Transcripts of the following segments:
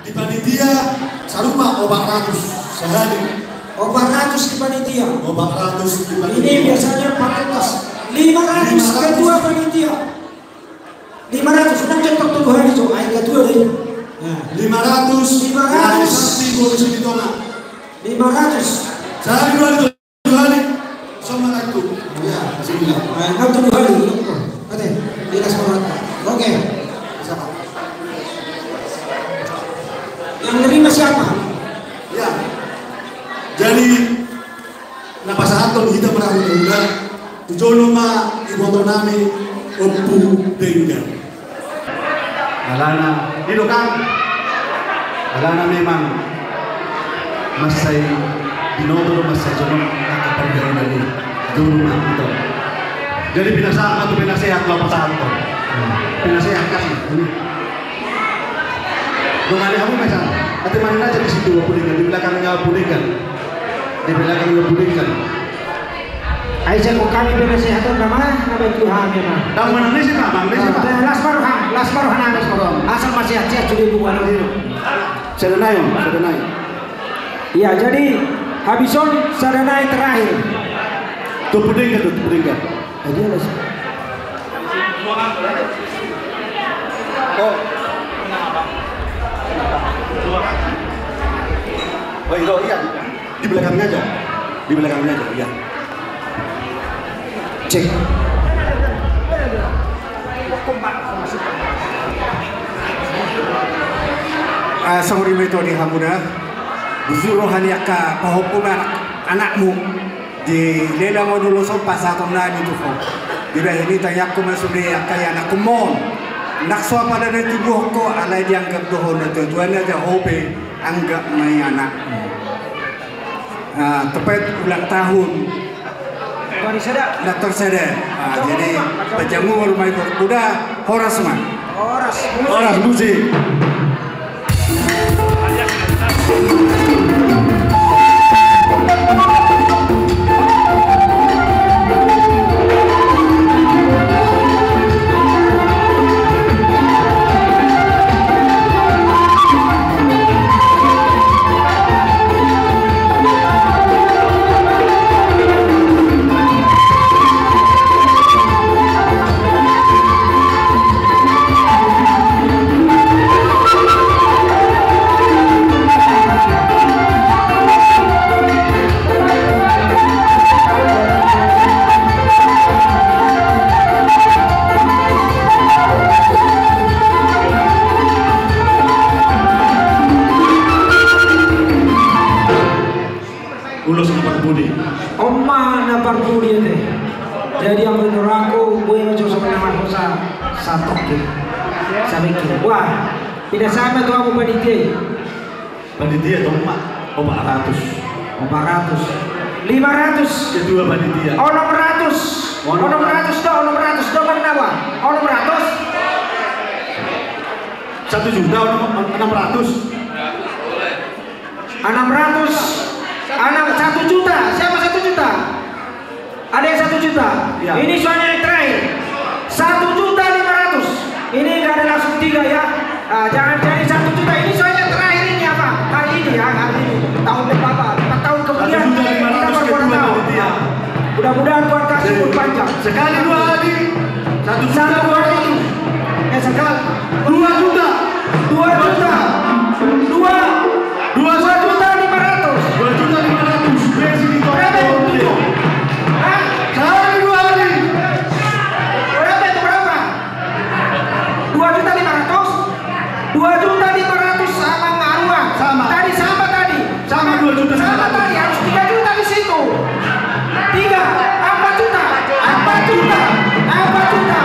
di panitia saruma obat ratus sehari. Obat ratus di panitia. Obat ratus di panitia. Ini biasanya 400. 500 kedua panitia. 500 sudah cetok tuh hari itu. Ayo kedua deh. 500. Sakti gua bisa ditolak. 500. Sehari 2 hari. Sama aku. Ya, bismillah. Ayo 2 hari. Oke, dinas perawat. Oke. Siapa? Yang nerima siapa? Ya. Jadi napa saat kita pernah mendengar tujuan ma ibu nami Oppu Denggan. Alana, itu kan Alana memang masih dinodo masih jono kepergian dari dulu mah itu. Jadi binasa atau binasehat lo pasangan tuh. Binasehat kasih. Dong ada kamu mesang. Ati mana aja di situ Pudingkan, di belakangnya Pudingkan. Di belakangnya Pudingkan. Aisyah kok kami binasehat nama Tuhan memang. Tahu mana nih sih Pak? Bang nih sih Pak. Lasmaruhan. Asal masih hati jadi bukan itu. Sedenai. Iya, jadi Habison Sedenai terakhir. Tuh Pudingkan. Jadi ada sih. Oh. Oh iya, di belakangnya aja, iya. Cek. Sanguri metode hamuna buzurohan yaka pahukuman anakmu di lela mo dulu sompa sa atong nani tufo dira ini tayak ko masudi yaka ya nakumon nakso pada na tibuh ko alay dianggap dohon na tujuan na hobi anggap may anak tepat ulang tahun Dr. Sada. Jadi pejamu rumah itu kuda horas man. Horas musik. Ulos na budi. Oma na parbudi ite. Jadi yang menurut aku, gue yang cocok nama kosa satu ke, sampai ke. Wah, tidak sama tuh aku panitia. Panitia dong mak, 400. 500. Kedua panitia. Oh 600. Oh 600 do kenapa? Oh 600. 1 juta 600. 1 juta. Siapa 1 juta? Ada yang 1 juta. Ya. Ini soalnya yang terakhir. 1.500.000. Ini nggak ada langsung 3 ya. Jangan jadi 1 juta. Ini soalnya terakhir ini apa? Hari ini ya, hari ini. Tahun depan 4 tahun kemudian kita baru tahu. Mudah-mudahan Tuhan kasih umur panjang. Sekali 2 hari. 1 juta 200. Sekali 2 juta. 2 juta. 2 juta 500. 2 juta 500. Besi di Berapa itu? Hah? Sekali 2 hari. Berapa itu berapa? 2 juta 500. 2 juta 500 sama ngaruh. Sama. Tadi sama tadi. Sama 2 juta. Sama tadi harus 3 juta di situ. 3 4 juta. 4 juta. 4 juta.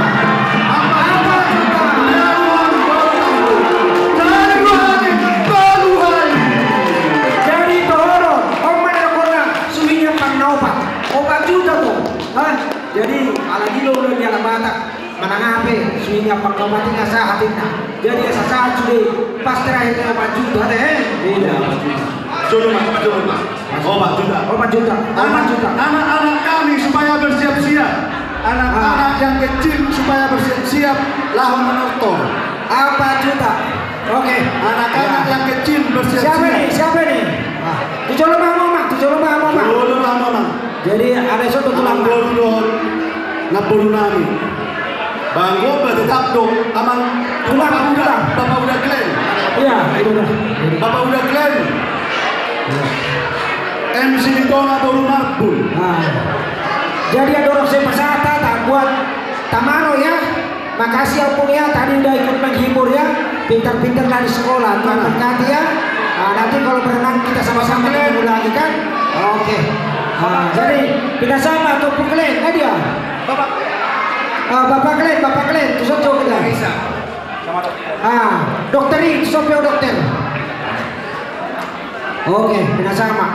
Jadi ala dilo udah dia Batak menangape suinya perkembangannya saat ini. Jadi saat sudah pas terakhir 4 juta deh. Tidak 4 juta. Cuma. 4 juta. 4 juta. Anak-anak kami supaya bersiap-siap. Anak-anak yang kecil supaya bersiap-siap lawan menortor. 4 juta. Oke. Anak-anak yang kecil Jadi ada suatu tulang. Amang doon napuro namin. Bago ba tetap dong amang Tulang. Bapak udah Glenn. Iya, itu dah. Bapak udah Glenn. MC itu nggak baru marbul. Nah, jadi ada orang saya pesata tak buat Tamaro ya. Makasih ya Pung ya, tadi udah ikut menghibur ya. Pintar-pintar dari sekolah, Tuhan berkati ya. Nah, nanti kalau berenang kita sama-sama ketemu lagi kan. Oke. Nah, jadi kita sama tuh Pung Glenn, dia. Bapak Glenn, tusuk jauh kita. Dokter ini, sopir dokter. Oke, kita sama.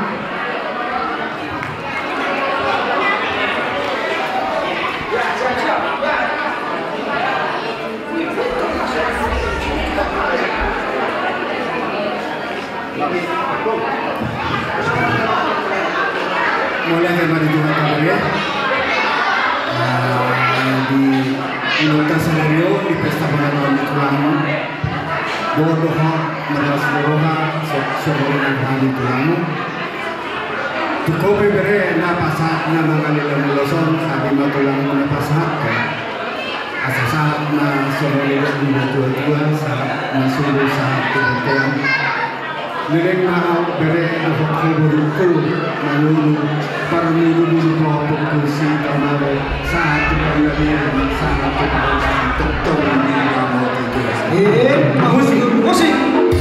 Mulai dari Jumat kemarin ya. Di Indonesia scenario di pesta bola di Tulamo. Bodoh meras boroha sebelum hari Tulamo. Cukup bere na pasat na mga nilang loson sabi mo Tulamo na pasat ka. Asasat na sebelum di tua sa masuk sa tubuhan. Nileng na bere na pagkiburu manulu para nilulu mo kursi kamare sa ating paglabihan sa ating doktor na mo Musik.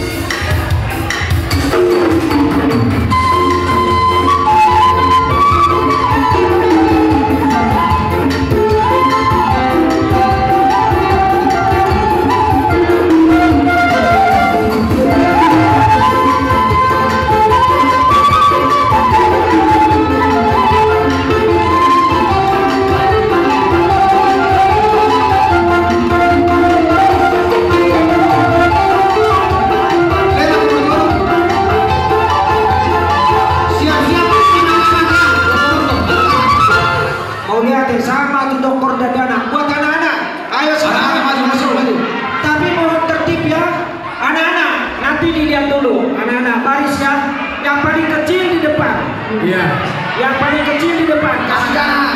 Sama tuh dokter dadana buat anak-anak. Ayo sama masuk. Tapi mohon tertib ya, anak-anak. Nanti dilihat dulu, anak-anak baris ya. Yang paling kecil di depan. Iya. Yang paling kecil di depan. Kasih jalan.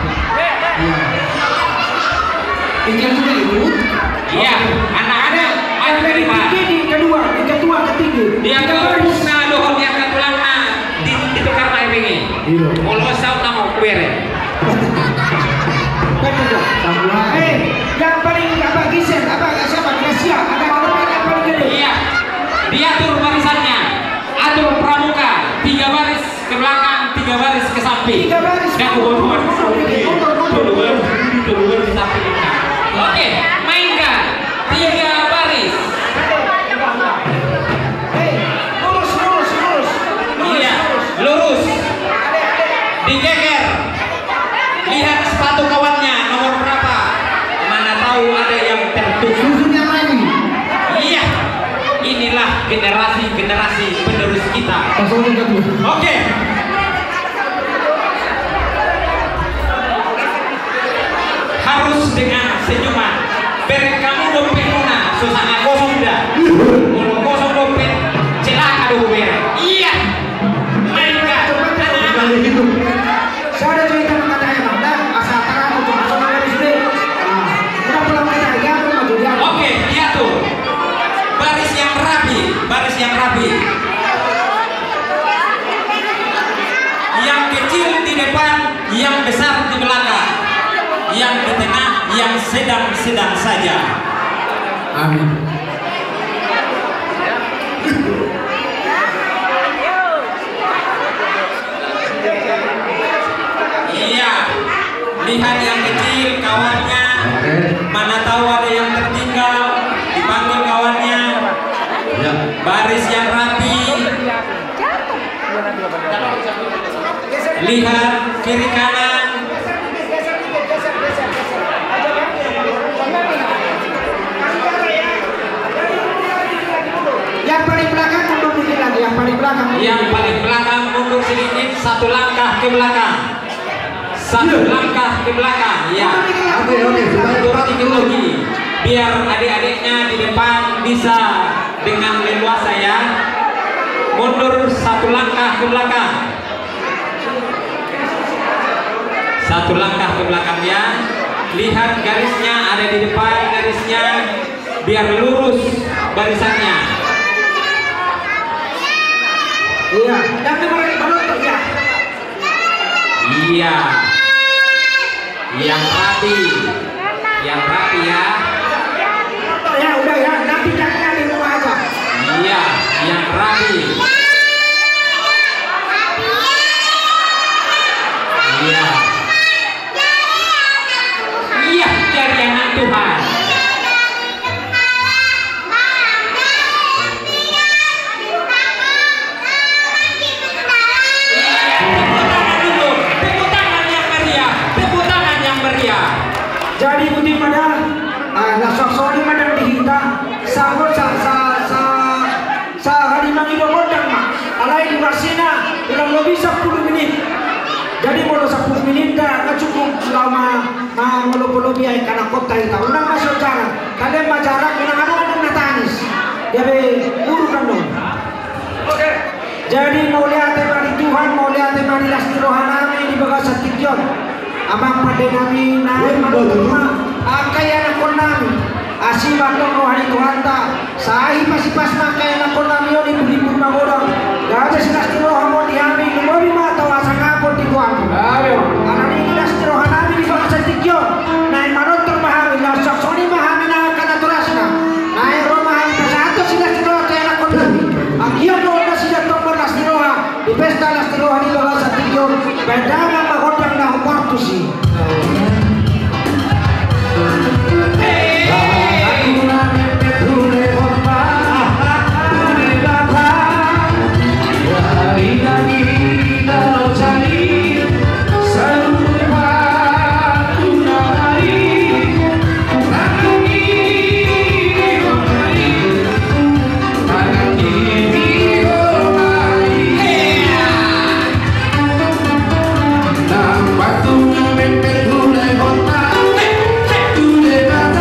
Tinggal juga ibu. Iya, anak-anak Yang dari tinggi di kedua, di ketua ketinggi. dia baris na dohon yang katulang na ditukar na ibingi. Kalau saut na mau kuere. Yang paling apa Gisel, apa siapa? Gracia, ada korban yang paling gede. Iya, diatur barisannya, atur pramuka, 3 baris ke belakang, 3 baris ke samping. 3 baris. Dan dua di samping. Oke, mainkan 3 baris. Lurus. Iya, lurus. Digeger. Lihat sepatu kawannya nomor berapa. Mana tahu ada yang tertutup. Susunya lagi. Iya. Inilah generasi penerus kita. Oke. Harus dengan senyuman. Beri kamu dompet muna, susah kosong dah. Kalau kosong dompet, celaka dulu beri. Iya. Mainkan. Saya ada cerita mengenai mana asal tangan untuk masuk dari sini. Udah pulang kita ya, maju dia. Oke, diatur. Baris yang rapi. Yang kecil di depan, yang besar di belakang. Yang di tengah, yang sedang-sedang saja. Amin. Iya. Lihat yang kecil kawannya. Mana tahu ada yang tertinggal, dipanggil kawannya. Ya. Baris yang rapi. Lihat kiri kanan. Yang paling belakang mundur dikit lagi, yang paling belakang. Yang paling belakang mundur sedikit, 1 langkah ke belakang. 1 langkah ke belakang. Ya. Mundur dikit lagi. Biar adik-adiknya di depan bisa dengan leluasa ya. Mundur 1 langkah ke belakang. Satu langkah ke belakang ya. Lihat garisnya ada di depan garisnya, biar lurus barisannya. Iya, dan menonton ya. Iya. Yang rapi ya. Ya udah ya, nanti jaknya di rumah aja. Iya, yang rapi. Iya. Iya, jadi anak Tuhan. Tepuk tangan yang meriah. Tepuk tangan yang meriah. Jadi putih pada lasok sori madang dihita sahur sa hari mangido modang mak alai di Marsina kurang lebih 10 menit. Jadi mau 10 menit dah nggak cukup selama ngolo-ngolo biaya karena kota itu unang masuk jalan kalian majarak unang ada natanis dia be guru kan dong. Jadi mau lihat tema di Tuhan, mau lihat tema di lasti rohanami di bagas satikyon amang pada nami naik manutuma akaya nakon nami asi batong rohani Tuhan ta sahi pasi pas makaya nakon nami yoni budi-budi magodong gada si lasti rohamo dihami lumobi mata wasa ngapon di Tuhan karena ini lasti rohanami di bagas satikyon naik manutong mahami lasok soni mahami na kanaturasna naik roh mahami pasato si lasti roha kaya nakon nami akhirnya roh si datong lasti roha di pesta lasti roha di bagas satikyon bedama magodang na waktu sih. Batu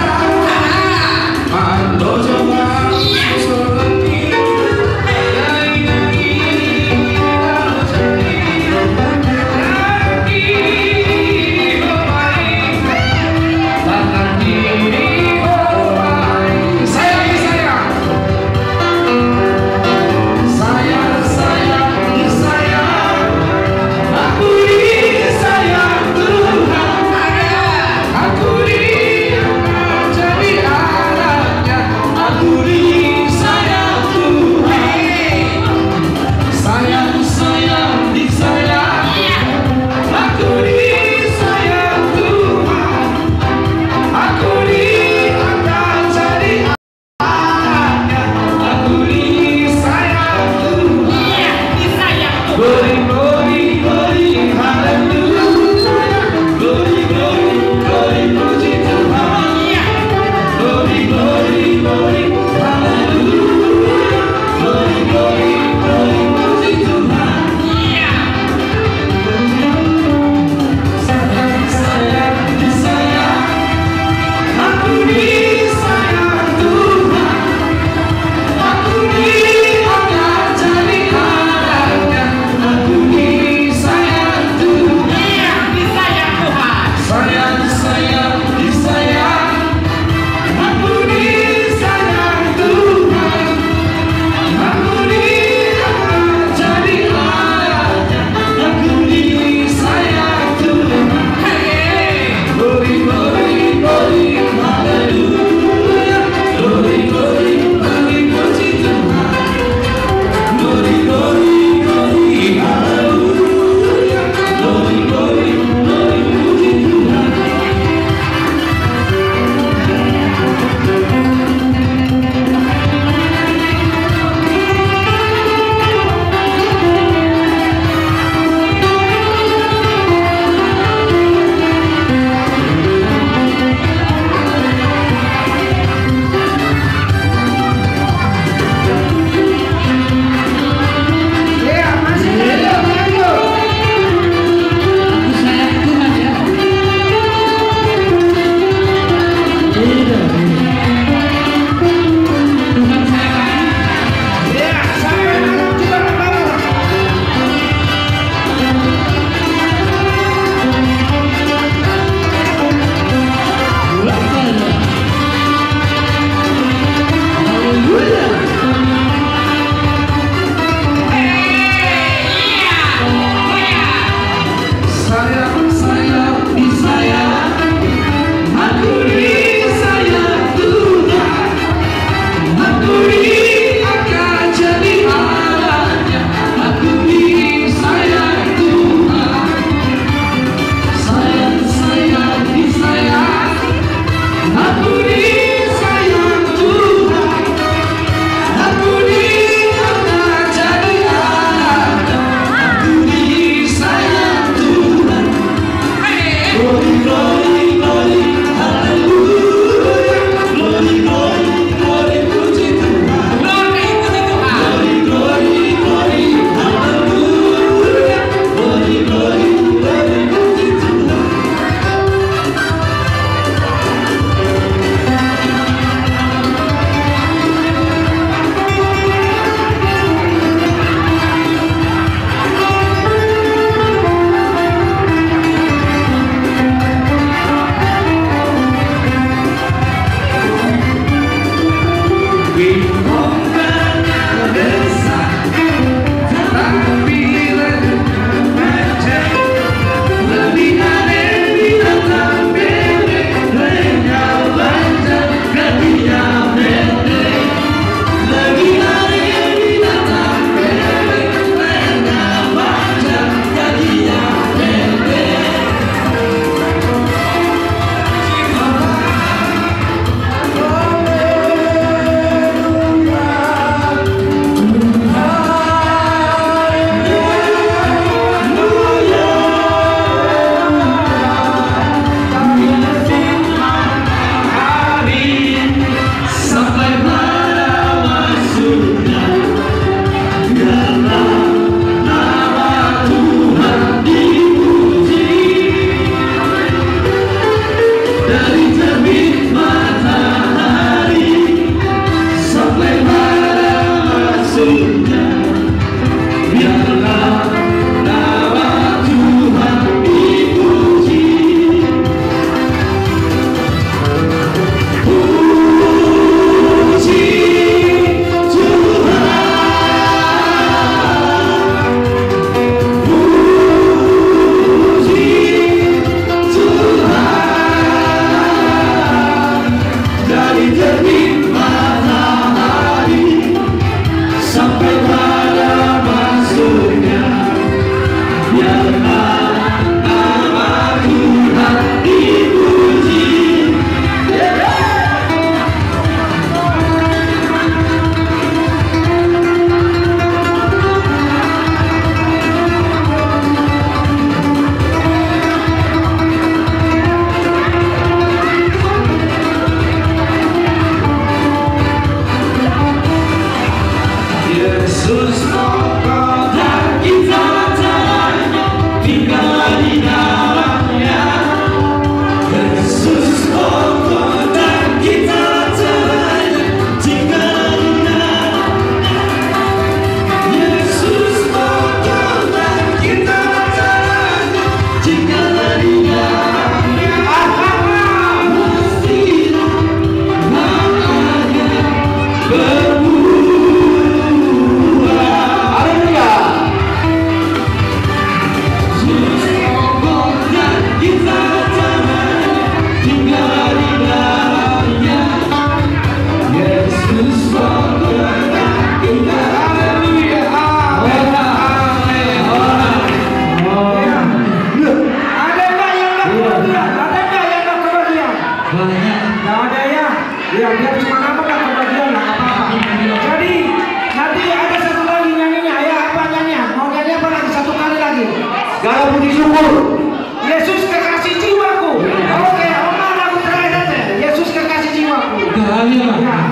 Segala puji syukur. Yesus kekasih jiwaku. Oke, Oma lagu terakhir aja. Yesus kekasih jiwaku. Ya.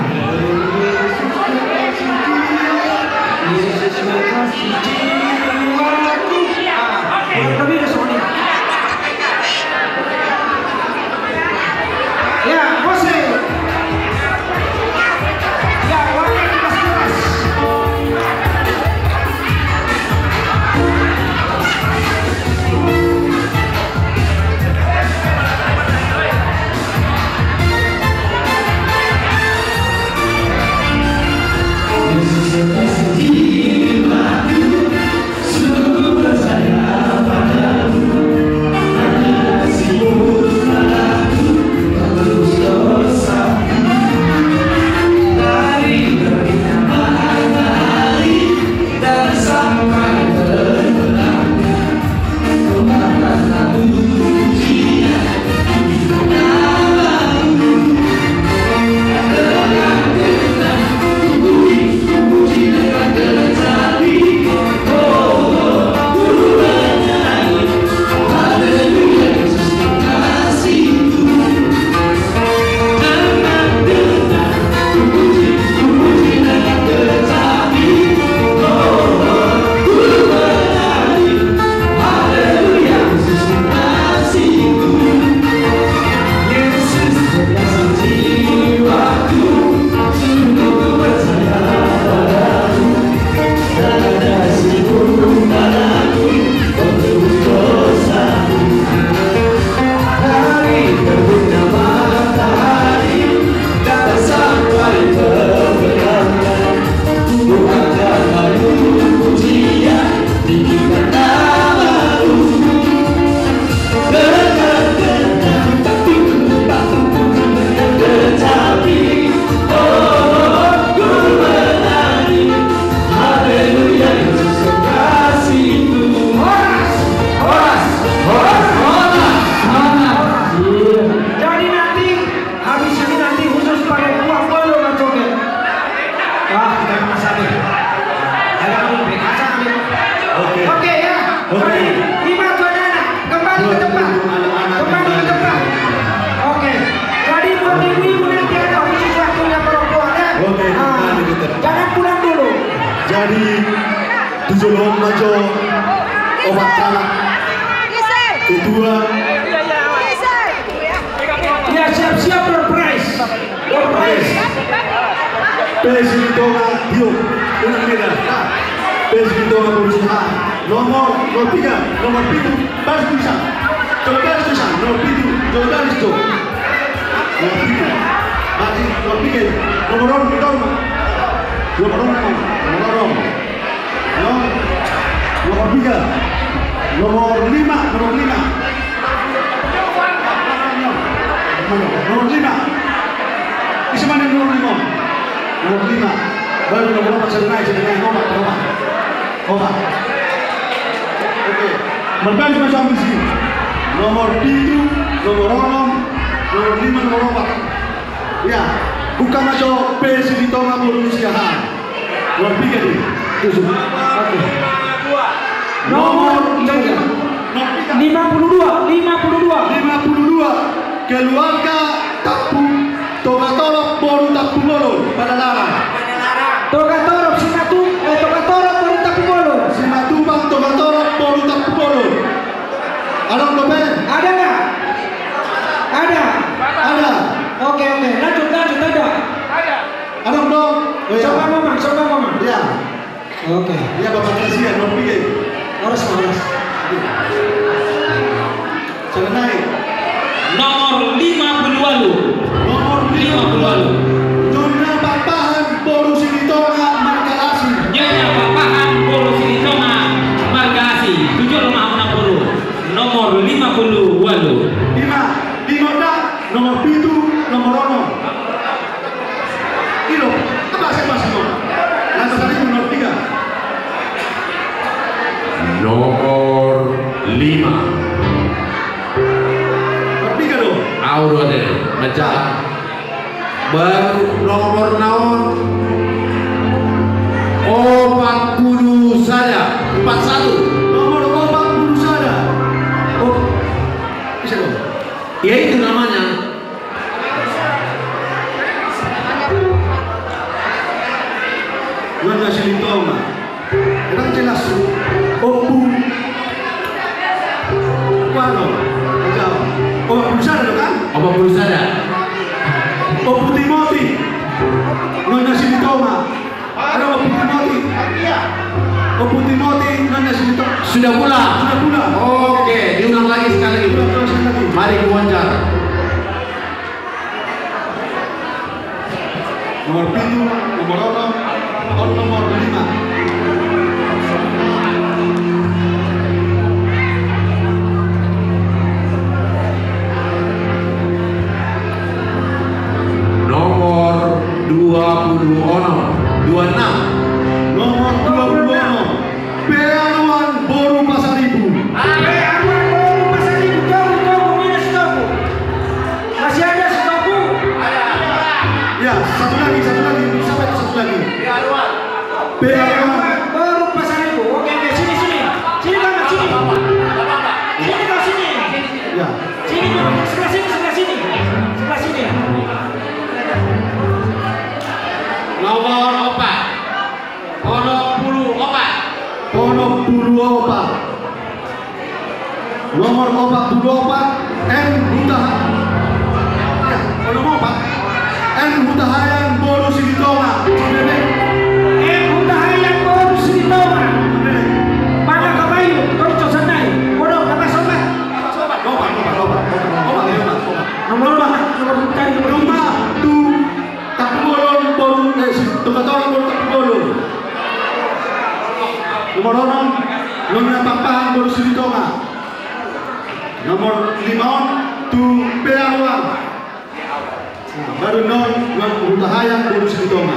Yesus kekasih jiwaku. Tapi udah Sony. Ya, Jose. Ya, warna keras-keras. Jadi tujuan majo obat kalak kedua ya siap-siap door prize Pesilitonga Dio. Una mira. Pesilitonga berusaha. Nomor 3, nomor 7, baris tulisan. Coba baris tulisan. Nomor 7, coba baris itu. Nomor 7. Masih nomor 3. Nomor 2, nomor 3. Nomor 5, nomor 5. Isa mana nomor 5? Nomor 5. Baru nomor 4 sedang nomor. Oke. Berbalik macam di sini. Nomor 7, nomor 6, nomor 5, nomor 4. Ya, bukan macam Pesilitonga Manusiahan. Nomor 3 nih. Oke. Nomor 52. Keluarga Tapu Togatorok Boru Tapu Bolon pada larang. Togatorok Togatorok baru Tapu Bolon. Simatubang Togatorok Boru Tapu Bolon. Ada domen? Ada nggak? Ada. Oke. Lanjut ada. Ada dong. Oh, ya. Coba Mamang. Ya. Oke. Ya Bapak Presiden nomor 3. Harus. Jangan naik. Nomor 58. Nyonya Papahan Boru Silitonga Margalasi. Nyonya Papahan Boru Silitonga Margalasi 760. Nomor 58. 5 nomor 7, nomor 6. Kilo, apa saya masih mau? Lantas tadi nomor 3. Nomor 5. Nomor 3 dong. Auro deh, macam baru nomor naon 40 saja 41. Nomor 40 saja. Oh, bisa dong. Ya itu namanya. Nyonya Silitonga. Kenapa jelas? Opu. Kuano. Jawab. Oh, 40 saja dong kan? 40 saja. Opu Timoti. Nyonya Silitonga. Ada Opu Timoti. Opu Timoti, Nyonya Silitonga. Sudah pulang. Oke, diulang lagi sekali. Mari ke wawancara. Nomor 7, nomor 6, nomor 5. Nomor 26. Nomor 26. Peanuan Boru Pasaribu. Masih ada stokku? Ya, satu lagi. Sampai satu lagi. Peanuan Baru Pasaribu. Oke, sini. Sini Bang, sini. Sini. Ya. Sini Bang, sebelah sini. Nomor 4. Nomor 24. Nomor 44 N Hutaha. Ya, nomor 4 N Hutahayan Boru Silitonga. Baru Silitonga. Mana kabayu? Kau santai. Bodoh, apa sobat? Nomor Rumah tu Tapu Bolon Boru Togatorok Boru Tapu Bolon. Nomor 6 Nyonya Papahan Boru Silitonga. Nomor 5 tu Peanuan. Baru non Hutahayan Boru Silitonga.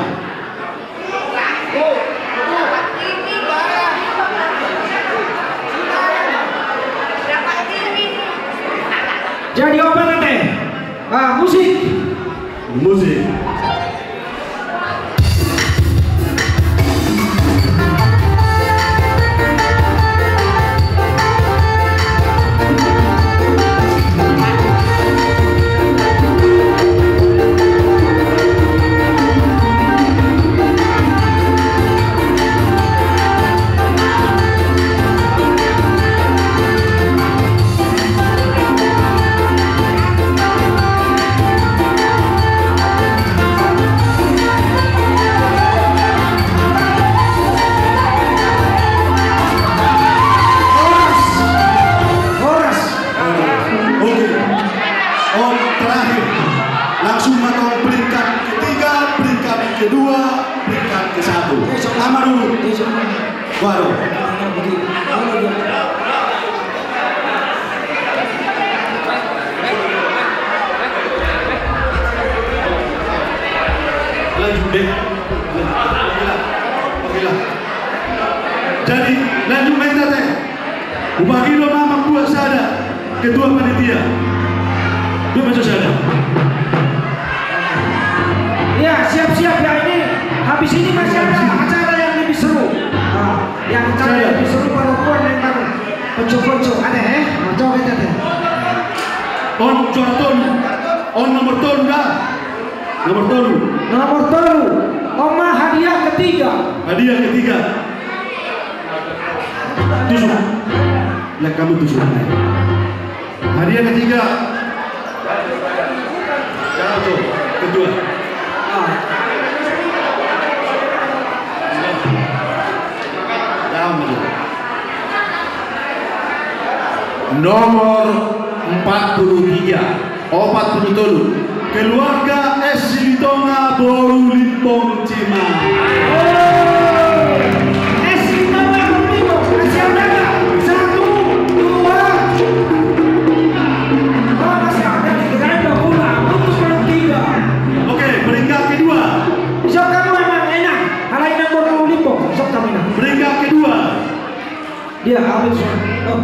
Jadi apa nanti? Musik. Waduh. Lanjut deh. Oke lah. Jadi lanjut main tadi. Ubagi lo mama buat sada ketua panitia. Dia masuk sada. Ya, siap-siap ya, ini habis ini masih ada acara yang lebih seru. Yang acara yang lebih seru perempuan yang baru. Ponco-ponco ada coba kita deh. On juara tolu. On nomor tolu dah. Nomor tolu. Nomor tolu. Oma hadiah ketiga. Hadiah ketiga. Tusuk. Lah kamu tusuk. Hadiah ketiga. Jangan tuh. Kedua. Nomor 43 47 keluarga S. Silitonga Boru Limpong Cima. S. Silitonga Boru Limpong. Masih ada nggak? 1, 2. Oh masih ada nih. Kita udah pulang. Putus belum 3. Oke, peringkat kedua. Sok kamu emang enak. Kalau enak Boru Limpong. Sok kamu enak. Peringkat kedua. Dia habis. Oh.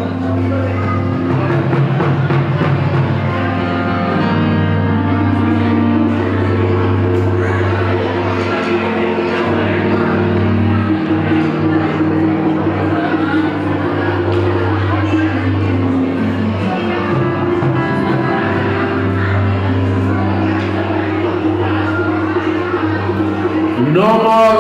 nomor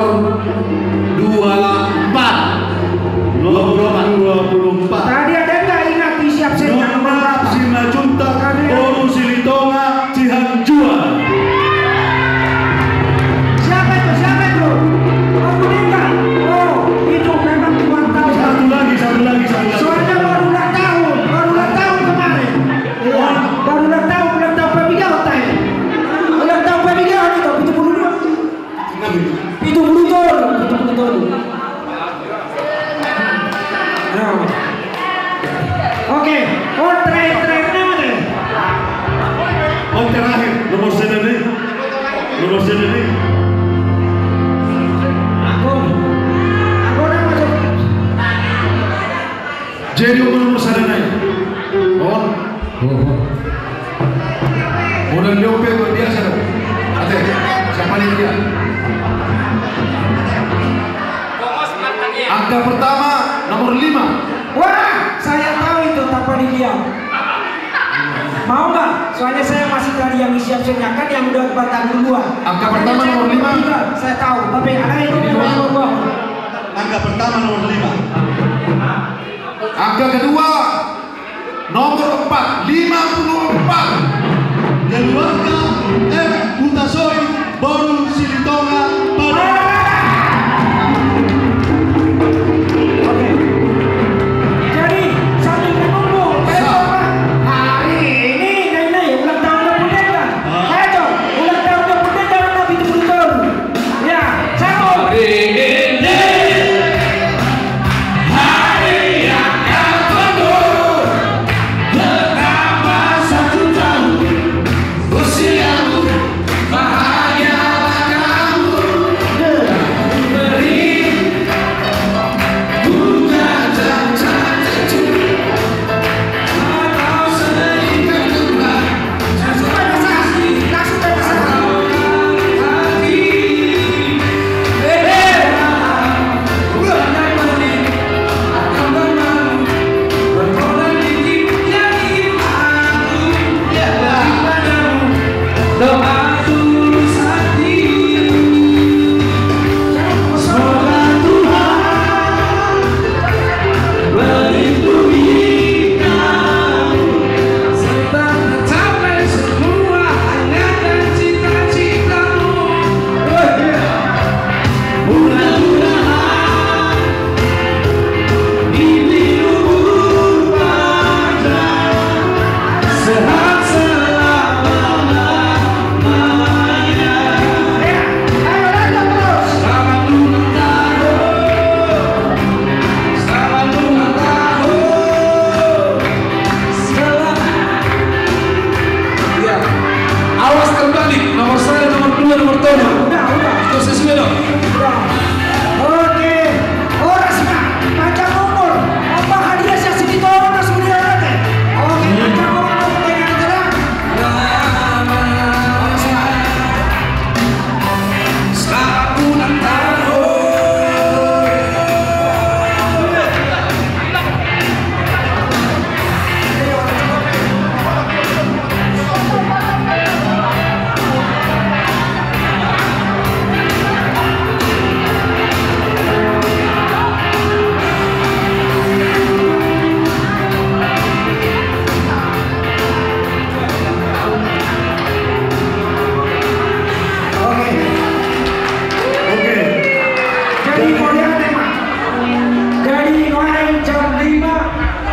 24. Tadi ada nggak ingat siap saya nomor berapa? Simajunta Boru Silitonga Cihanjua. Siapa itu? Siapa itu? Oh meninggal. Oh itu memang tuan tahu. Satu lagi. Soalnya baru ulang tahun kemarin. Iya, baru ulang tahun pemigawan tadi. Ulang tahun pemigawan itu 72. Itu betul. Oke, terakhir nama deh. Terakhir nomor sedene. Aku nak masuk. Jadi nomor sedene. Udah diope buat dia sana. Ate, siapa nih dia? Angka pertama nomor 5. Wah, saya tahu itu tanpa diam. Mau nggak? Soalnya saya masih tadi yang siap-siapnya kan yang udah batang duluan. Angka pertama nomor 5. Saya tahu, tapi ada itu nomor 2. Angka pertama nomor 5. Angka kedua nomor 4, 54. Keluarga M. Utasoi Boru Silitonga pada Oke. Jadi sambil menunggu besok hari ini nenek ulang tahun Bundega. Ayo dong, ulang tahun Bundega Nabi betul. Ya, satu. Mahal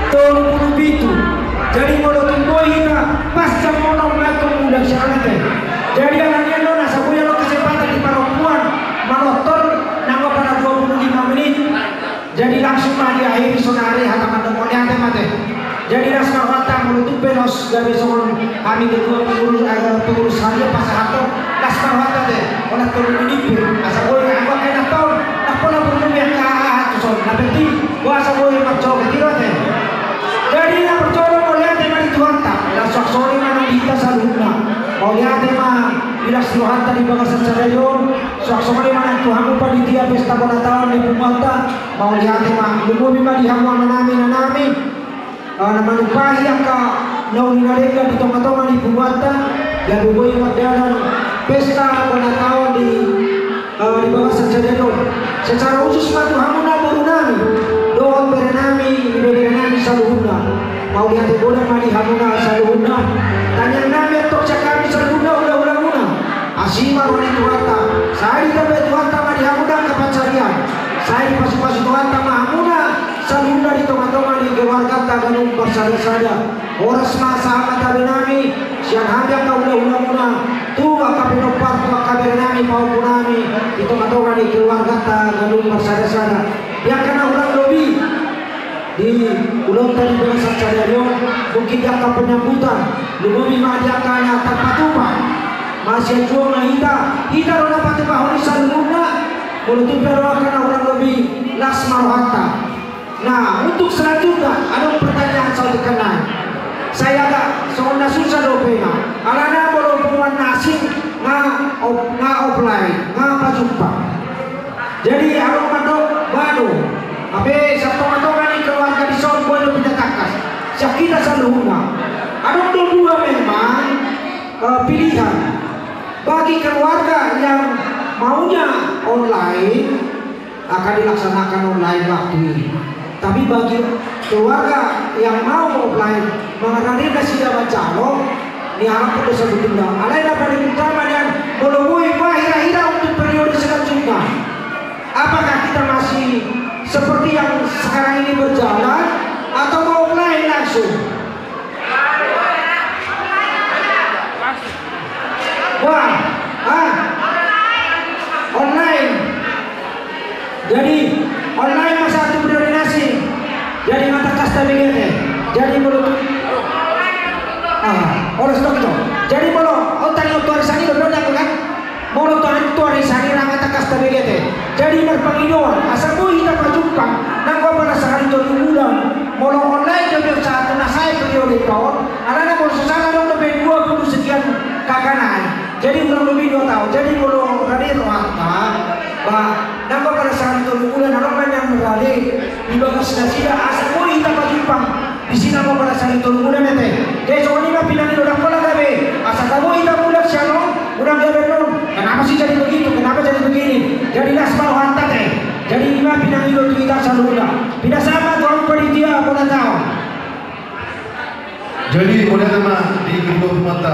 tolong itu. Jadi kalau tumbuh kita pas jam mono melakukan mudah syarat. Jadi anaknya nona sabuya lo kesempatan di perempuan menonton nanggo pada 25 menit. Jadi langsung di akhir sonare hataman demonnya mate. Jadi rasma wata menutup penos dari soal kami kedua pengurus hari pas atau rasma wata deh. Oleh turun ini asa boleh apa kena tahun nak pola belum yang kah tu soal. Nanti gua asa boleh macam kira deh. Jadi nak percaya boleh tema di Tuhan tak. Langsung sore mana kita saluna. Boleh tema bila Tuhan tadi bahasa serayon. Sore mana Tuhan pada dia pesta bola tahun di Pumata. Mau lihat tema belum bima dihamuan nami. Manupahi ang nauninalega di tong-tongan di Pumata dan buboy magdalan pesta pada tahun di bawah Sanjadon. Secara khusus matu hamuna baru nami doon berenami saluhuna. Mau lihat bola madi hamuna saluhuna. Tanya nami atau cakami saluhuna ulah-ulah Asimar wani Tuanta. Saya di Tuanta madi hamuna kapacarian. Saya pasu-pasu Tuanta hamuna saluhuna di tong-tongan di keluarga taganung bersada-sada. Oras masa katabi nami siang hanggang ka ulah-ulah muna. Tuwa kapinopar tuwa kabir nami paupo nami di tong-tongan di keluarga taganung bersada-sada. Yang kena ulang lobi di ulang tadi bahasa cadanya mungkin jangka penyambutan lumumi madiakana terpatupa masih jual na hita rona patupa honi salununa menutup peroa kena ulang lobi lasmar hatta. Nah, untuk selanjutnya ada pertanyaan saya dikenal. Saya agak soalnya susah dopena. Alana boleh pengumuman nasib nga offline, nga pajumpa. Jadi aku mandok baru. Tapi satu ini keluarga di soal boleh pindah takas. Sakita saluhuna. Ada dua memang pilihan bagi keluarga yang maunya online akan dilaksanakan online waktu ini. Tapi bagi keluarga yang mau offline mengenai sudah mencalon diharap pada satu benda. Alaina paling utama yang menemui akhir-akhir untuk periode selanjutnya. Apakah kita masih seperti yang sekarang ini berjalan atau mau offline langsung? Wah, online. Jadi online masa itu berdominasi. Jadi mata kasta begini. Jadi belum. Orang stok itu. Jadi belum. Tadi tuan sani belum dapat kan? Mau tuan sani ramai kasta begini. Jadi berpanggilan. Asal boleh kita berjumpa. Nangkau pada sehari itu bulan. Mau online jadi satu nasai periode tahun. Anak mau sesana dong lebih 20 sekian kakanan. Jadi kurang lebih 2 tahun. Jadi kalau hadir waktu, nangkau pada saat itu bulan orang yang berada di bawah sida asal boleh kita berjumpa. Di sini nangkau pada saat itu bulan nanti. Jadi soal ini pindah di orang pola gabe. Asal kamu kita bulan shalom, bulan gabe non. Kenapa sih jadi begitu? Kenapa jadi begini? Jadi lasmal hantar teh. Jadi lima pindah di kita selalu pindah sama tuan panitia pola tahun. Jadi boleh nama di kedua mata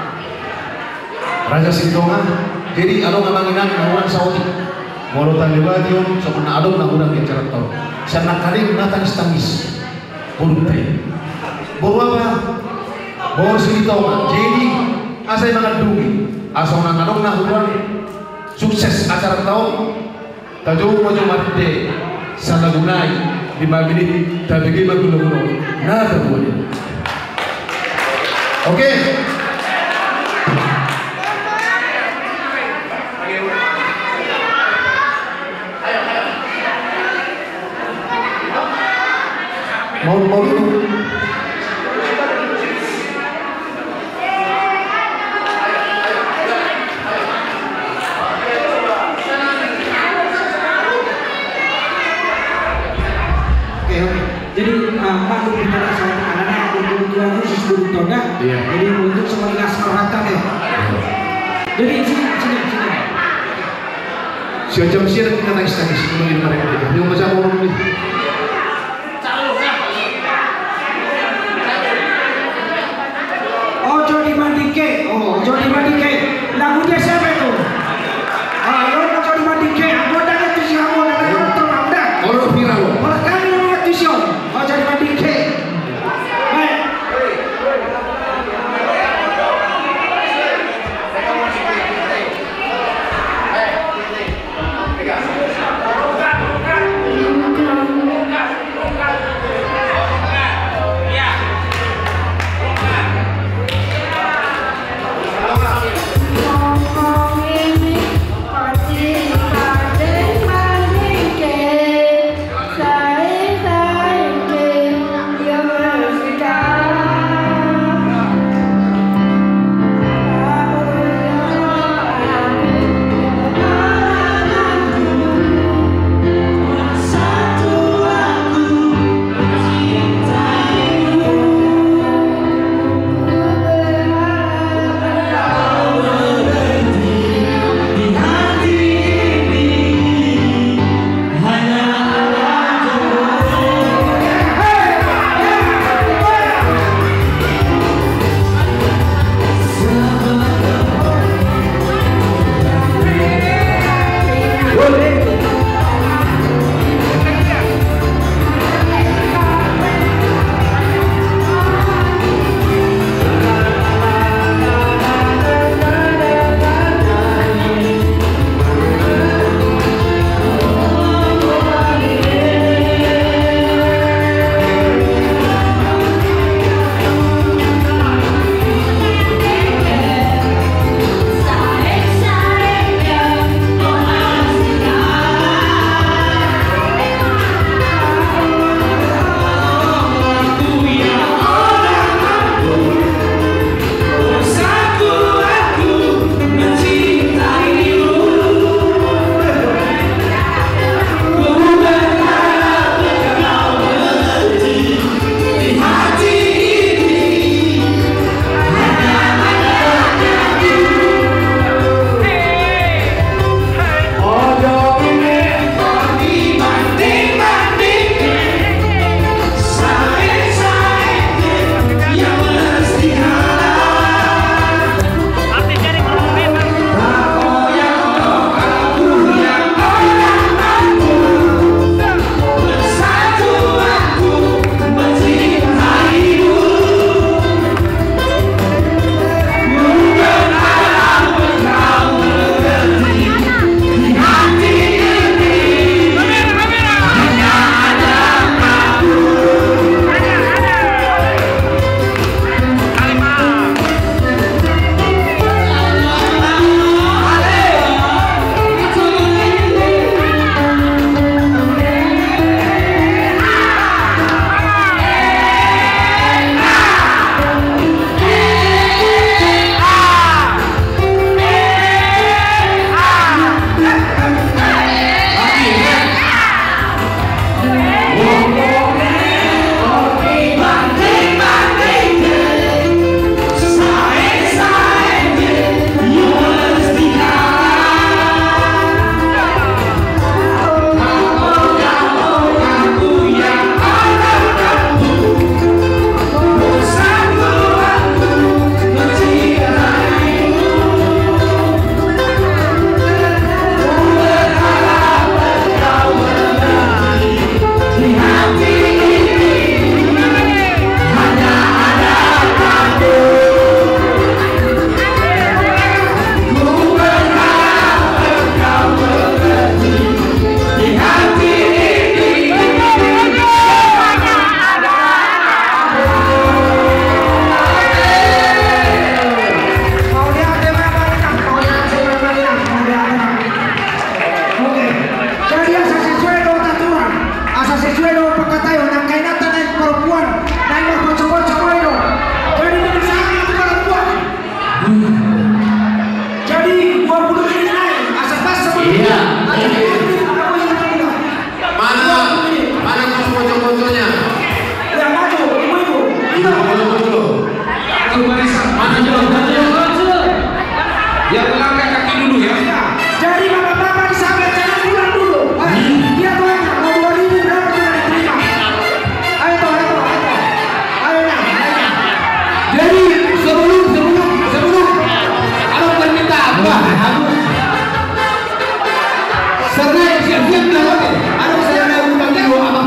Raja Sintonga. Jadi alo ngamanginan orang Saudi. Morotan liwadion sama alo na urang yang cara tahu. Sana kali natangis-tangis. Burute. Bawa bawa Sintonga. Jadi asal mengandungi. Asal nanganong na urang sukses acara tahun. Tajo mo marte sa lagunay di mabilit tabigi magulo-gulo. Nada boleh. Oke. Mau dulu. Jadi Pak bicara sama anak-anak kebutuhan khusus beruntung. Jadi untuk sebagai asmarata ya. Jadi sini. Siapa jam siang kita nangis mungkin mereka. Yang macam orang ini. Jody Madike. Lagunya siapa itu? Lo Jody Madike. Anggota itu siapa? Orang viral. Orang kami itu siapa? Jody Madike.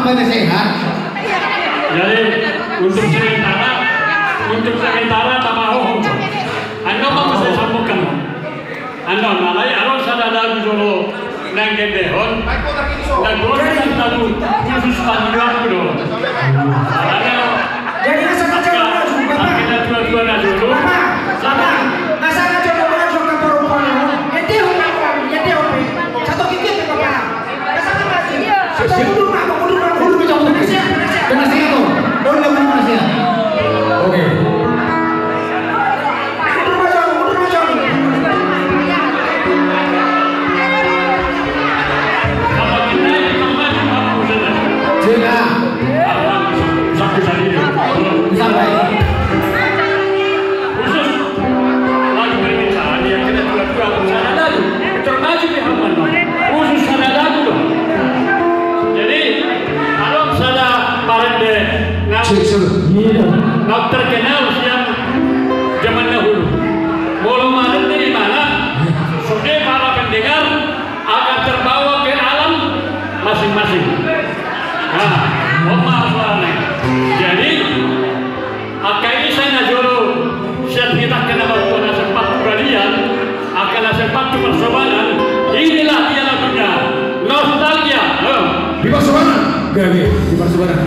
tambahnya sehat. Jadi untuk sementara tabaho anda mau saya sambungkan anda nalai aron sada lagu dulu nang gendehon dan bukan lagu khusus panggilan dulu Jadi asal aja maju, Bapak. kita dua-dua dulu Bapak, asal aja maju ke perempuan. Ente satu gigi Bapak. Asal maju. Sudah mundur mah. Penasihat tuh, daun lagu penasihat. Oke. Mundur maju. kalau kita kembali kamu sudah Sudah. sakit tadi Sampai. khusus lagu permintaan yang kita dua-dua sana lagu termaju di halaman khusus sana lagu dong. Jadi kalau sana parende nggak terkenal yang zaman dahulu belum ada dari mana sudah para pendengar akan terbawa ke alam masing-masing. Nah, maaf suaranya. Jadi akai saya juru siap kita kena waktu sempat kalian akan sempat persoalan inilah dia lagunya nostalgia. Di Pasawaran. Gawe di Pasawaran.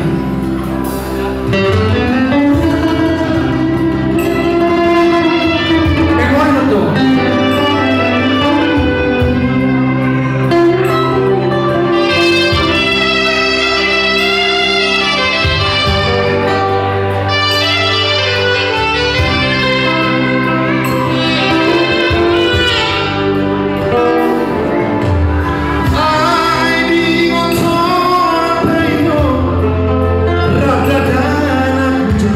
Bagaimana tuh? Rada dan aku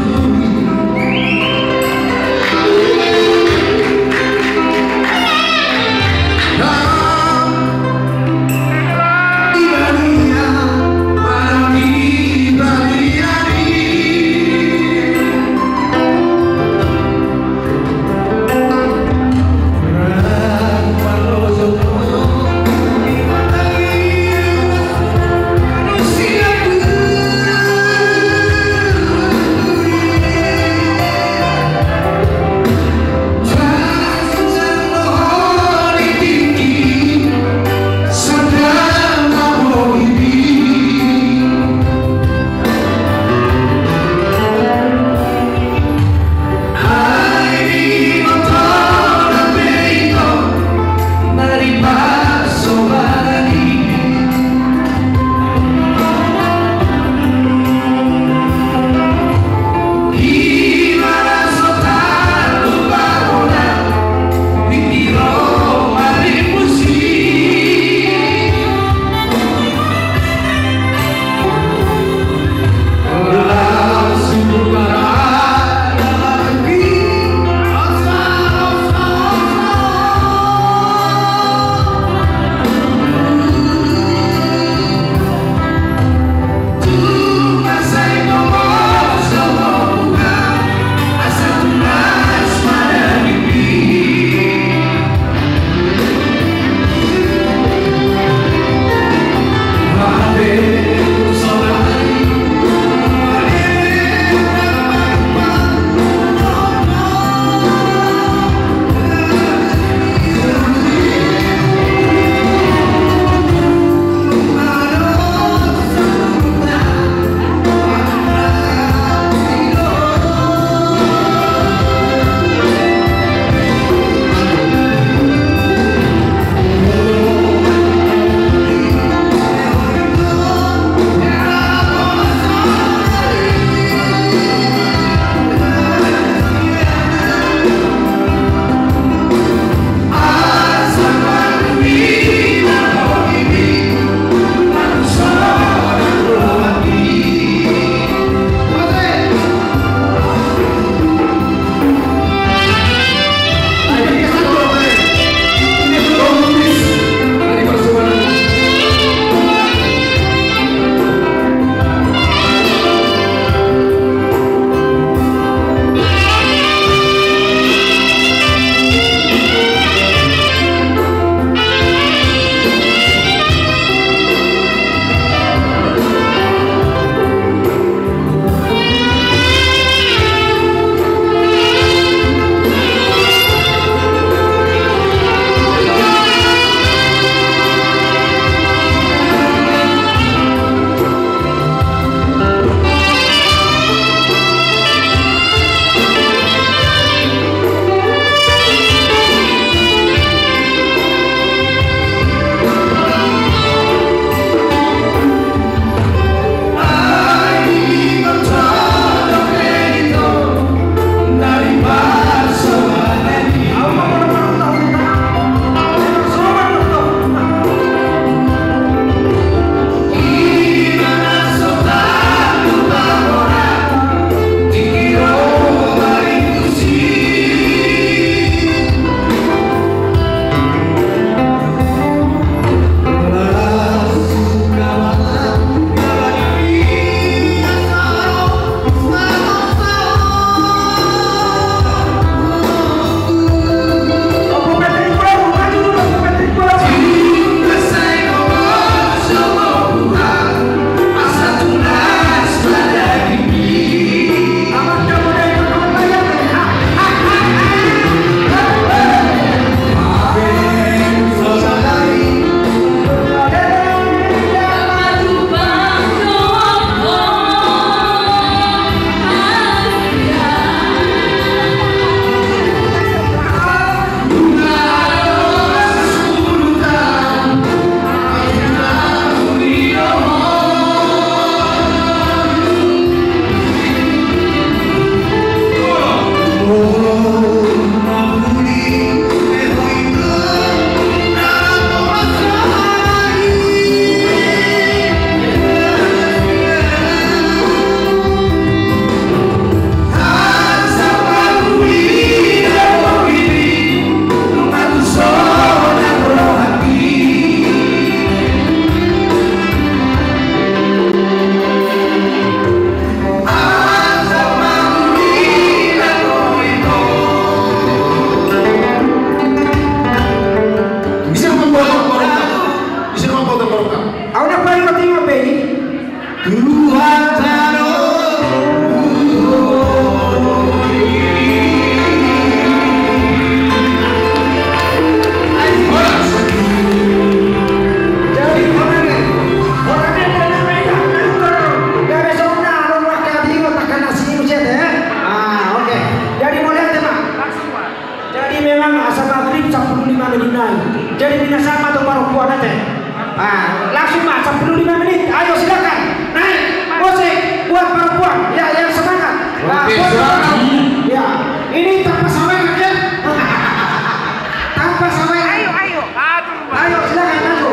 Jadi minasama atau perempuan aja. Langsung mas 15 menit. Ayo silakan naik musik buat perempuan. Ya yang semangat. Ya ini tanpa sawer aja. Tanpa sawer. Ayo silakan maju.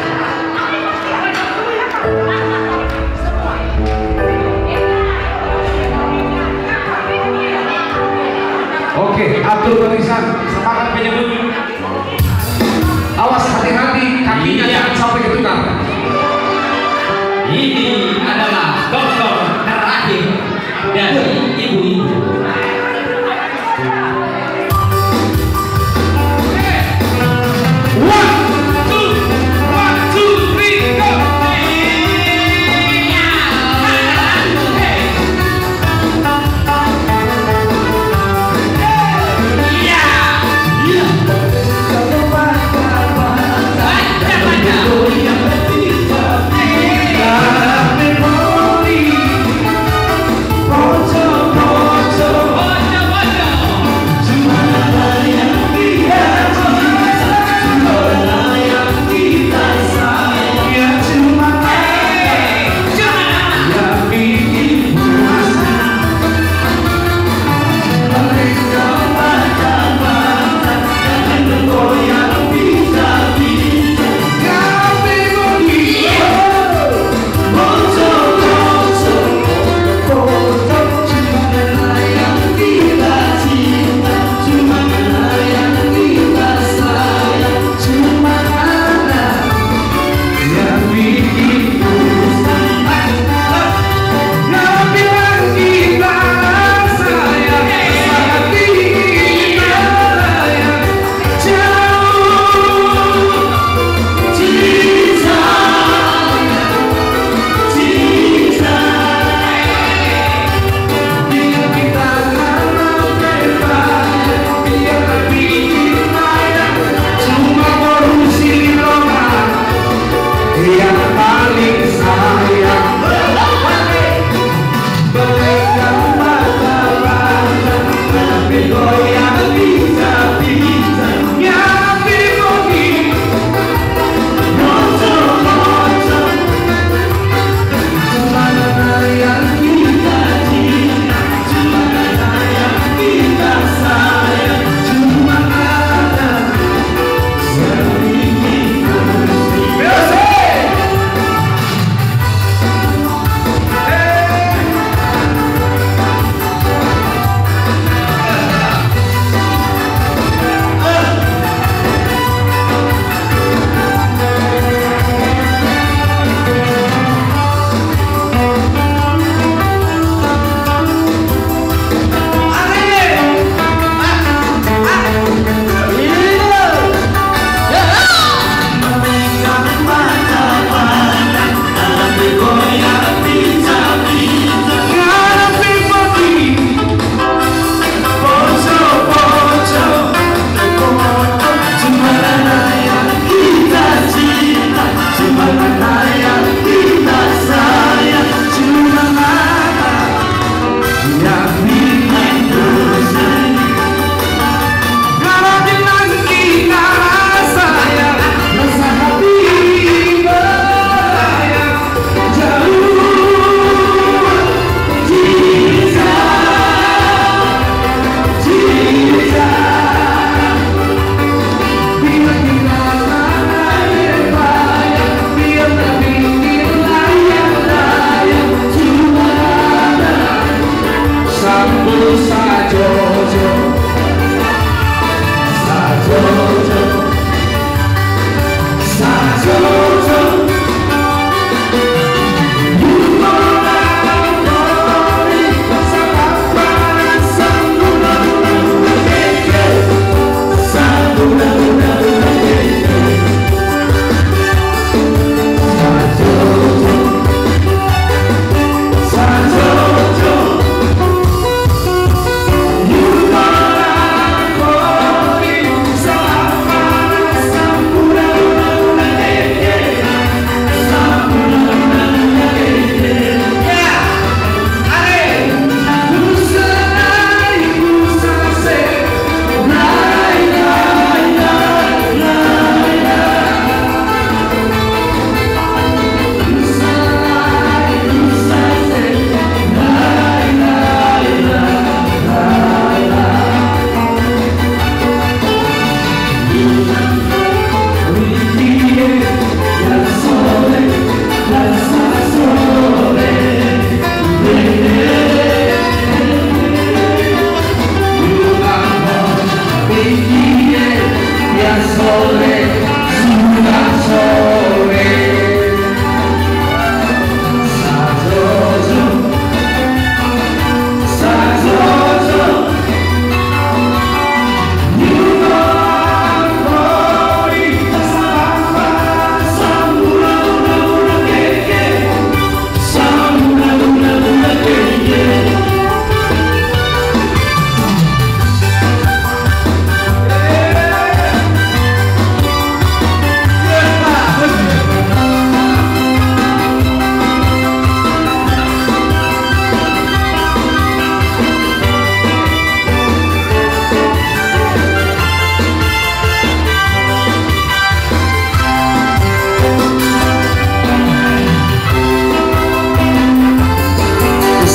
Oke, atur barisan, semangat penyebut. Awas hati-hati kakinya jangan sampai ketukar. Ini adalah dokter terakhir dari ibu-ibu. Oh,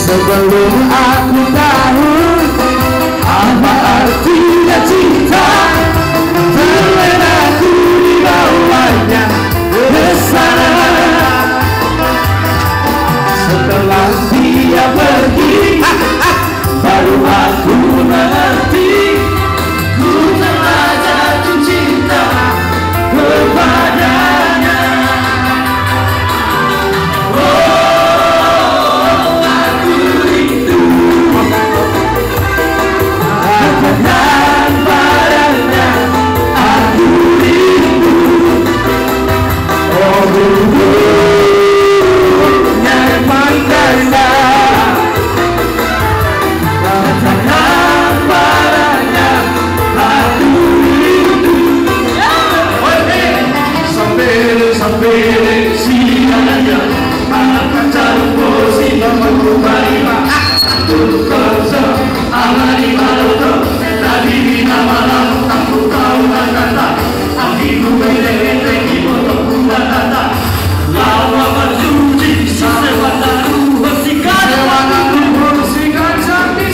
sebelum aku tahu apa artinya cinta, terlena aku dibawanya ke sana. Setelah dia pergi, baru aku mengerti, ku telah jatuh cinta kepadanya. Oh, aku rindu akan padanya, aku rindu. Oh, rindunya mandala. Sampai siangnya akan campur si nomor barima untuk kerja amari maroto tadi di malam aku tahu kata aku bete kimono kata lawa bersuci sewana bersihkan cantik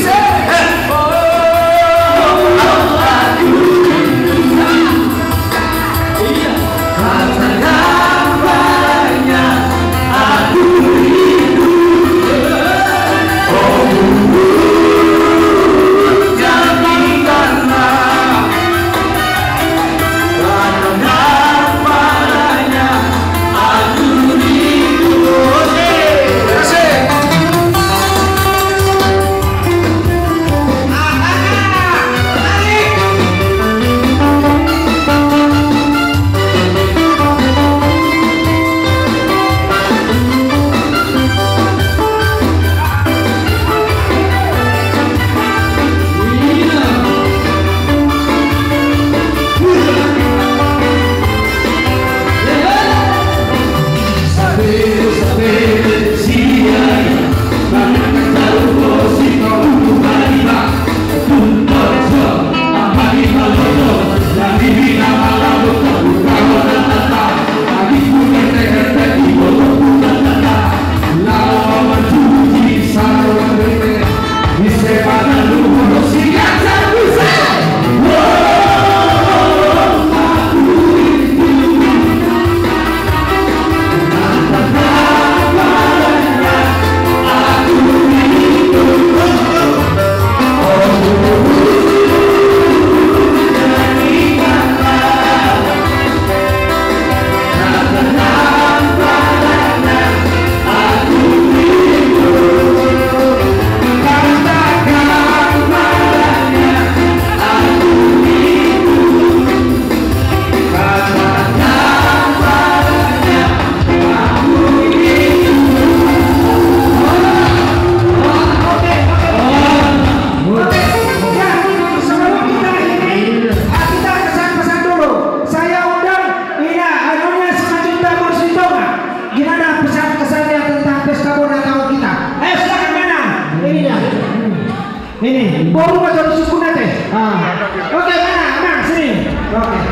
Ini, baru aja suku nate. Oke, mana, sini. Oke.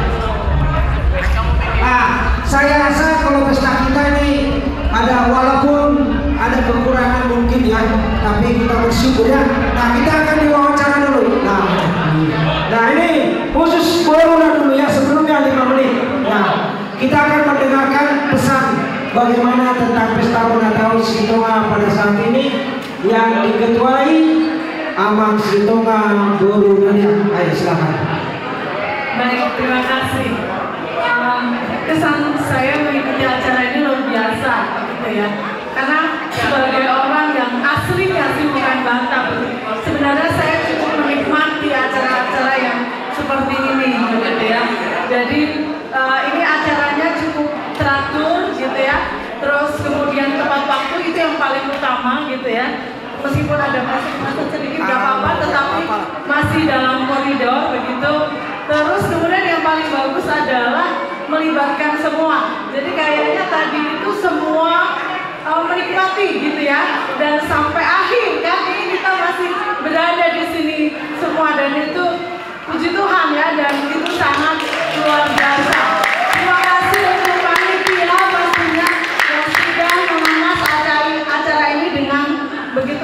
Saya rasa kalau pesta kita ini ada walaupun ada kekurangan mungkin ya, tapi kita bersyukur ya. Nah, kita akan diwawancara dulu. Nah ini khusus Boruna dulu ya, sebelumnya 5 menit. Nah, kita akan mendengarkan pesan bagaimana tentang pesta Natal Sitonga pada saat ini yang diketuai Amang Sitonga Boruna. Ayo silakan. Baik, terima kasih. Kesan saya mengikuti acara ini luar biasa, gitu ya. Karena sebagai orang yang aslinya sih bukan Batak, sebenarnya saya cukup menikmati acara-acara yang seperti ini, gitu ya. Jadi ini acaranya cukup teratur, gitu ya. Terus kemudian tepat waktu itu yang paling utama, gitu ya. Meskipun ada masa sedikit gak apa-apa, tetapi masih dalam koridor, begitu. Terus kemudian yang paling bagus adalah melibatkan semua. Jadi kayaknya tadi itu semua menikmati gitu ya, dan sampai akhir kan ini kita masih berada di sini semua, dan itu puji Tuhan ya, dan itu sangat luar biasa. Terima kasih untuk panitia pastinya yang sudah mengemas acara ini dengan begitu hebat.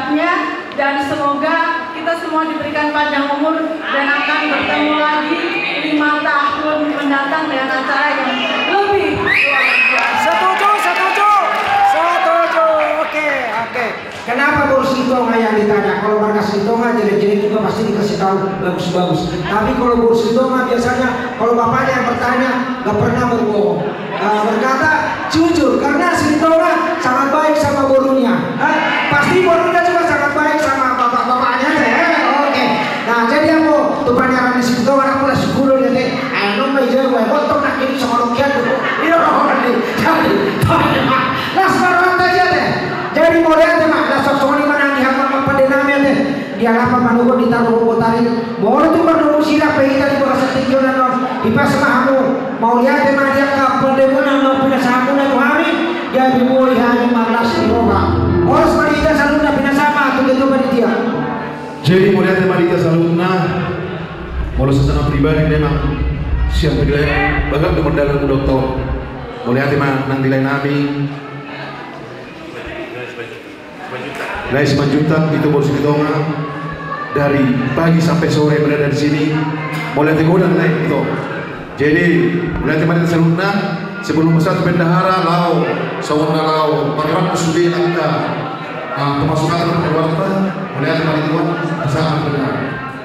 hadiratnya, dan semoga kita semua diberikan panjang umur dan akan bertemu lagi 5 tahun mendatang dengan acara yang lebih luar biasa. Setuju. Oke. Kenapa Boru Sitonga yang ditanya? Kalau markas Sitonga jelek-jelek juga pasti dikasih tahu bagus-bagus. Tapi kalau Boru Sitonga biasanya kalau bapaknya yang bertanya gak pernah berbohong. Berkata jujur karena Sitonga sangat baik sama borunya. Pasti borunya juga sangat baik sama bapak-bapaknya. Oke. Nah jadi aku tuh panyaran di Sitonga aku lah syukur ya teh. Ayo mai jago botong nak ini sama lokian dulu. Iya jadi las baru aja teh. Jadi model teh mah dasar soni mana dihakam apa denamnya teh. Dia apa manugo ditaruh botari. Mau tuh baru sila pehita di bawah setinggi non. Ipas mahamu mau lihat teh mah dia kapal demonan mau pindah sahamu na tuhami. Dia bimuri hanya 15 roga. Orang Marita saluna pindah sama tuh gitu panitia. Jadi mau lihat Marita saluna. Mau sesana pribadi memang siap nilai bahkan kemendalan dokter. Mau lihat mah nang nilai nabi. Nilai 9 juta itu Boru Sitonga dari pagi sampai sore berada di sini. Mulai tegodan naik itu. Jadi mulai Marita saluna sebelum pesawat bendahara lau sawana lau 400 angka pemasukan keluarga mulai Marita sangat benar.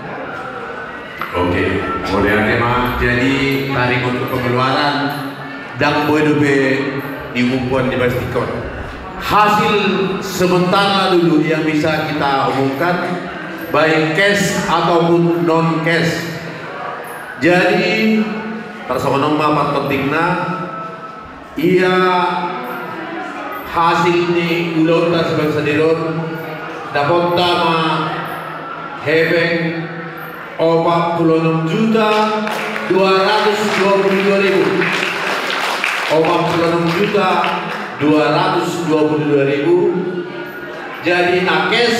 Oke, boleh tema jadi tarik untuk pengeluaran dan boleh diumumkan dipastikan. Hasil sementara dulu yang bisa kita umumkan baik cash ataupun non cash. Jadi persoalan apa pentingnya ia hasil ini ulota sebagai sediron dapat nama hebeng 46.222.000 jadi nakes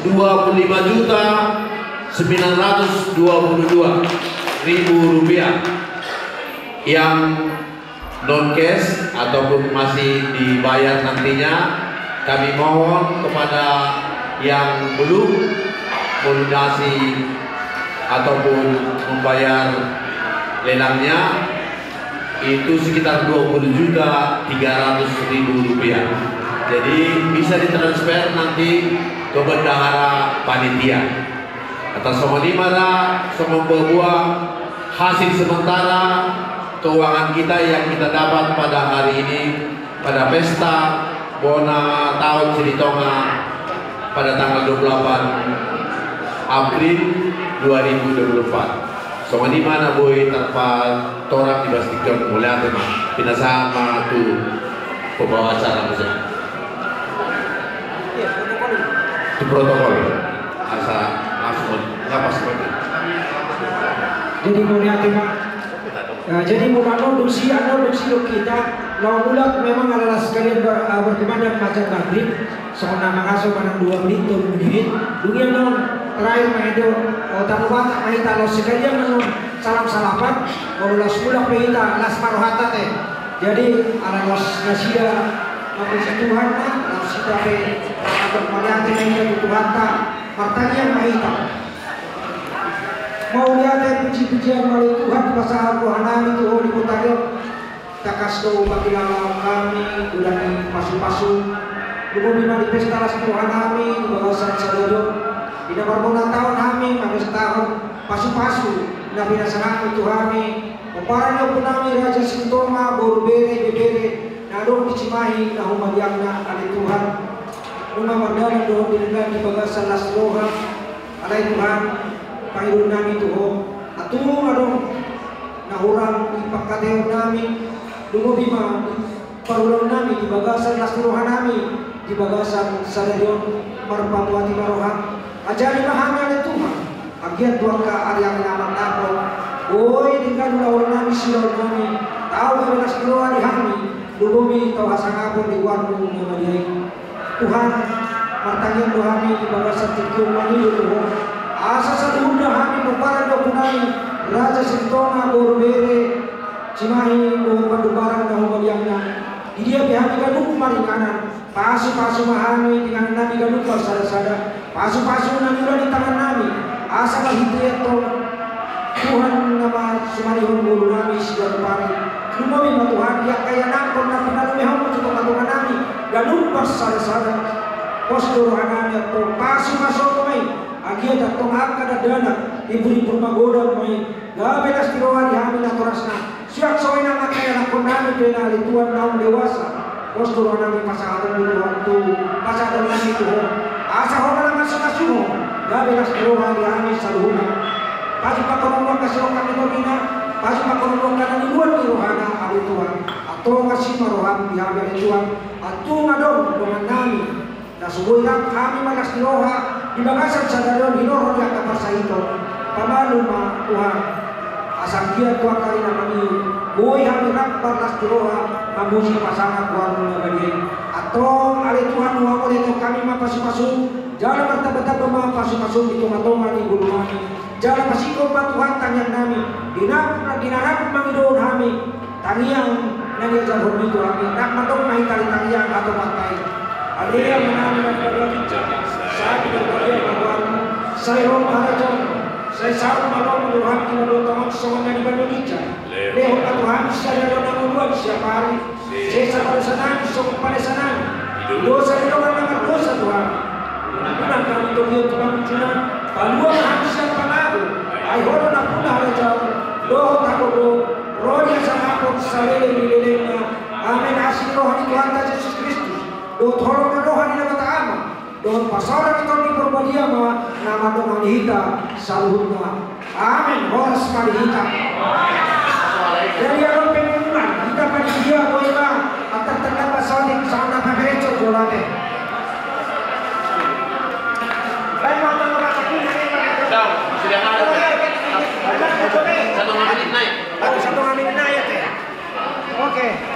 25.922.000 rupiah. Yang non cash ataupun masih dibayar nantinya kami mohon kepada yang belum melunasi ataupun membayar lelangnya itu sekitar 20.300.000 rupiah. Jadi bisa ditransfer nanti ke bendahara panitia. Atas semua dimana semua buah hasil sementara keuangan kita yang kita dapat pada hari ini pada pesta Bona tahun Sitonga pada tanggal 28 April 2024. Sama di mana boy tanpa torak dipastikan mulai tema pinasama tu pembawa acara misalnya. Itu protokol asa langsung apa seperti. Jadi mulai tema. Jadi mau dusi kita laulat memang adalah sekalian berkumandang macam maghrib soalnya mengasuh pada 2 menit dunia non terakhir maedo tamu bata mahita lo sekalian non salam salapan kalau las mula pehita las marohata teh jadi ala los nasida manusia Tuhan lah las kita pe agar melihat ini Tuhan tak partanya mahita mau lihat puji-pujian melalui Tuhan pasal rohani itu di kota takas do bagi kami udah pasu-pasu dulu di pesta las rohani di bawasan sadodo di nomor tahun kami pada setahun pasu-pasu nabi nasangan itu kami peparanya punami Raja Sintoma Boru bere nadong di Cimahi nahuma diangna oleh Tuhan rumah mardana do dengan di bawasan las roha oleh Tuhan pahirun nami tuho atung adong nahurang di pangkateo nami dungo bima parulang nami di bagasan lasluruhan nami di bagasan sadarion marpapuati marohang ajari mahami oleh Tuhan agian tuang ka ariang naman napon boy dengan ulawang nami silaw nami tau kami nasluruhan di hami dungomi tau hasangapon di warmu memadiay Tuhan martangian dohami di bagasan tikyong maniyo tuho asa sadunda kami berparang do punai Raja Sintoma Boru bere Cimahi do pandubaran do bagayana dia bihami kadung maringanan pasu-pasu mahami dengan nabi ganun sada pasu-pasu na nila di tangan namin asa kahiti ito Tuhan nama sumarihon guru namin siya pari lumawin na Tuhan ya kaya nakon na pinalumihon mo sa katungan namin ganun sada posturuhan namin ito pasu-pasu may agia da tongak kada dana iburi purmagoda mai gabe nas tiroan yamin na torasna siak soy na makaya na konami pena alituan naum dewasa posturuhan namin pasahatan dulu waktu pasahatan namin itu asa ho na masukasuho gabe nas tiroan yamin saluhuna pagi pakonon kasiro kami togina pagi pakonon kana niluan tirohana alituan atau masih maroham yamin alituan atau ngadong dengan nami na subuhiran kami malas tiroha di bagasan sa dalon hinoron yang kapasa ito pamalo ma Tuhan asang kia Tuhan kali na kami buhay kami rakbar las tiroha mamusi pasangan Tuhan mga bagay atong ali Tuhan nuha ko dito kami mapasipasok jala bertaba-taba mapasipasok ito matongan ni gulungan jala pasikop ma Tuhan tanyang namin dinarap mangidoon kami tangiang nangyayang hormito kami nakmatong mahitali tangiang ato matay aliyah menami na paglalit sabi ng bagay kawan saya maharajan saya selalu malam Tuhan kinalutang sa mga Indonesia leho na Tuhan saya dalam menguat siapa hari saya sabar senang sok pada senang dosa itu memang dosa Tuhan benar kami tunggu Tuhan Tuhan paluang hamsa panago ay horon na puna harajan doho tagogo roya sa hapon sa lele amin asin rohani Tuhan ta Jesus Kristus do thorong na rohani na mataama don pasaran ito ni Korbaniyama nama doang hita saluhutna amin horas marihita dari aron pengunan kita pada dia boyma atas terdapat saling sana pamerecho jolate baik mau mengatakan Daw, sudah ada. Satu menit naik. Satu menit naik ya. Oke.